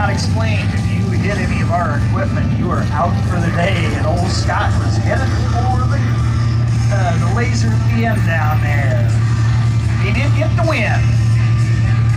not explained. If you hit any of our equipment, you are out for the day. And old Scott was headed for the laser beam down there. He did get the win.